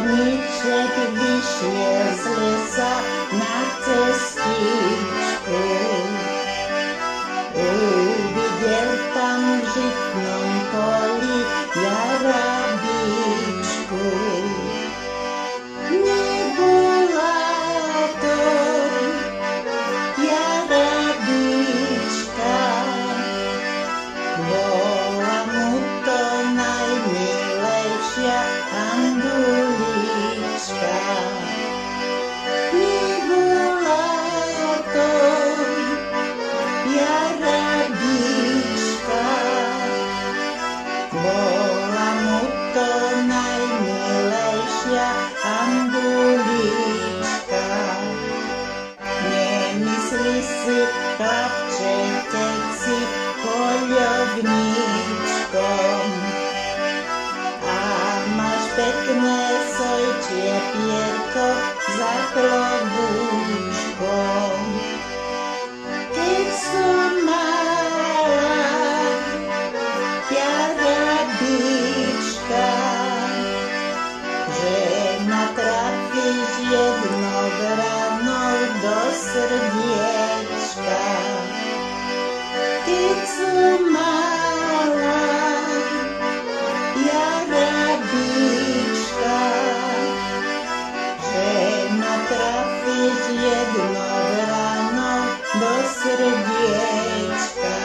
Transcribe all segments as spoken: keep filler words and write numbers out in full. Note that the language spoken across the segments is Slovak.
Koníček vyšiel z lesa na cestičku. Uvidel tam v žitnom poli jarabičku. Nebola to jarabička, bola mu to najmilejšia andulička. Nebola to jarabička, bola mu to najmilejšia andulička. Nemyslí si, chlapče, keď si poľovníčkom a máš pekné sojčie pierko za klobúčkom. Keď som mala jarabička, že ma trafíš jednou ranou do srdiečka. Keď som mala jarabička, že ma trafíš jednou ranou do srdiečka.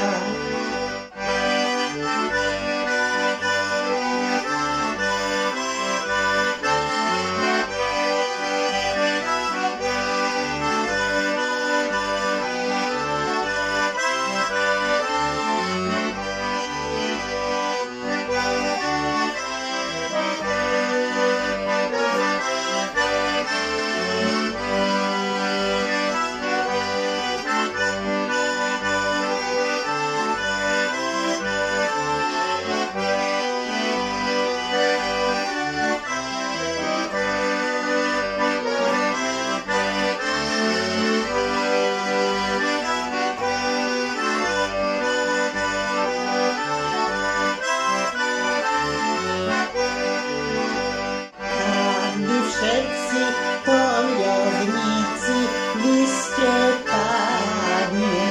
Všetci poľovníci, vy ste páni.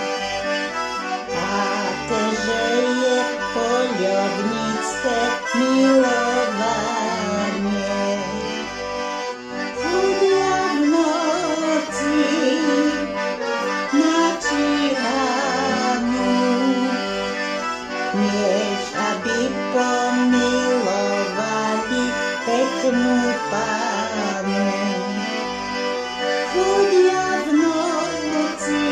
A teže je poľovníctve milovanie. Chodia v noci na čihanu, než aby pomilovali peknú pánu. Chodia v noci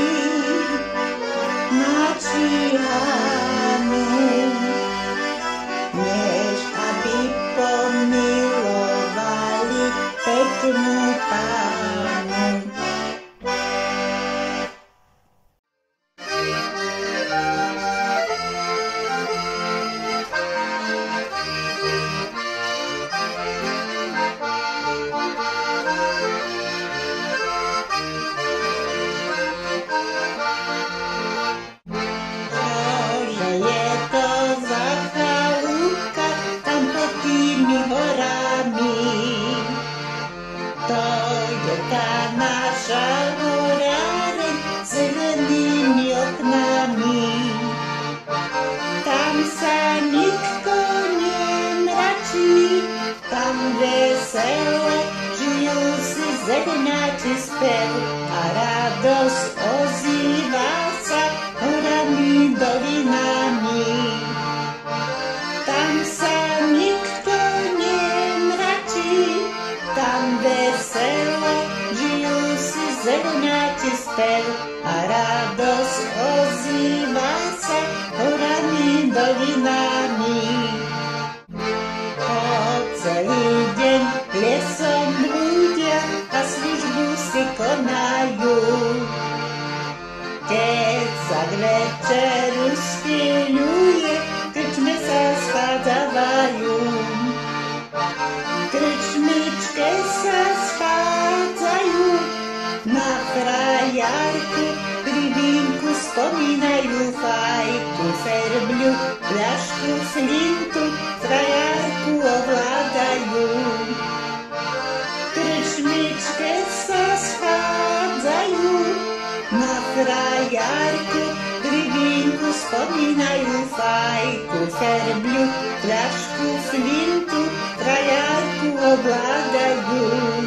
na čihanu, než aby pomilovali peknú pánu. Zednáči spev a radosť ozýva sa horami, dolinami. Tam sa nikto nemračí, tam veselo žijú si zednáči spev a radosť ozýva sa horami, dolinami. Po celý deň lesom ľudia a službu si konajú. Keď sa k večeru spieľuje, krčme sa schádzavajú. Krčmičke sa schádzajú, na frajarku pri vínku spomínajú fajku, ferbľu, fľašku, flintu, frajarku ovládajú. фарблю, фляжку, флинту, троярку обладаю.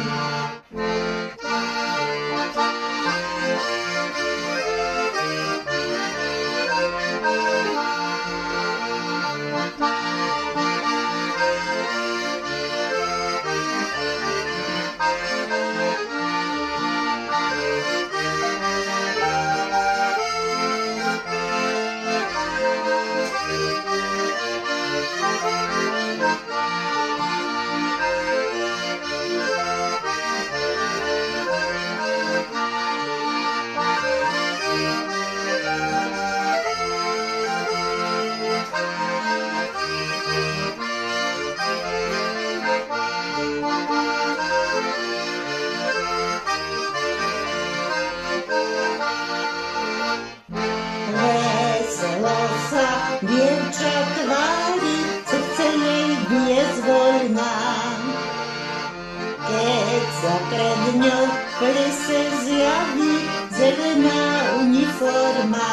Dziewczę twari, serce jej bije zwolna. Keď sa pred ňou v lese zjaví zelená uniforma,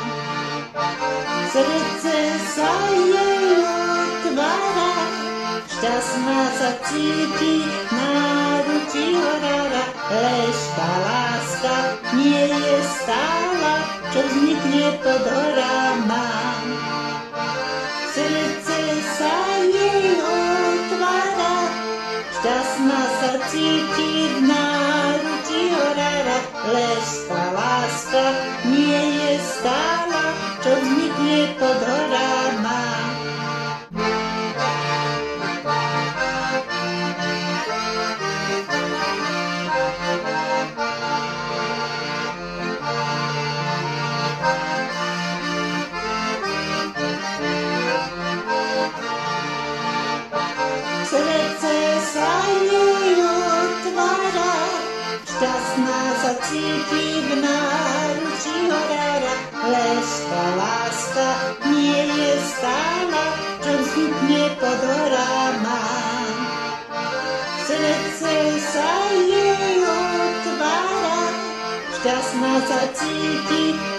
srdce sa jej otvára, šťastná sa cíti, náručí horára. Lež tá láska nie je stála, čo vznikne pod horama. Srdce sa jej otvára, šťastná sa cíti, v náručí horára. Lež tá láska nie je stála, čo vznikne pod horama. Srdce sa jej otvára, šťastná sa cíti, v náručí horára. Lež tá láska nie je stála, čo vznikne pod horama. Srdce sa jej otvára, šťastná sa cíti,